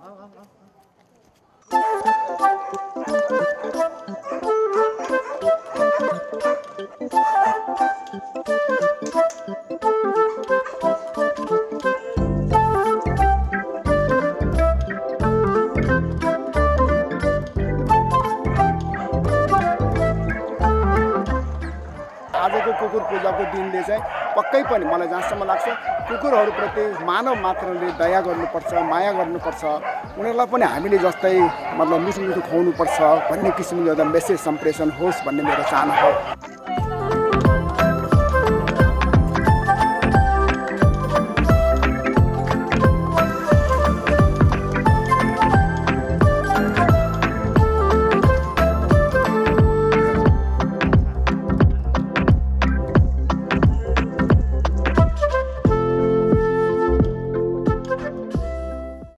आजको कुकुर पूजाको दिनले चाहिँ पक्कै पनि मलाई जहाँसम्म लाग्छ कुकुरहरूप्रति मानव मात्रले दया गर्नुपर्छ, माया गर्नुपर्छ, उनीहरूलाई पनि हामीले जस्तै मतलब मिठो मिठो खुवाउनुपर्छ भन्ने किसिमले एउटा मेसेज सम्प्रेषण होस् भन्ने मेरो चाहना हो।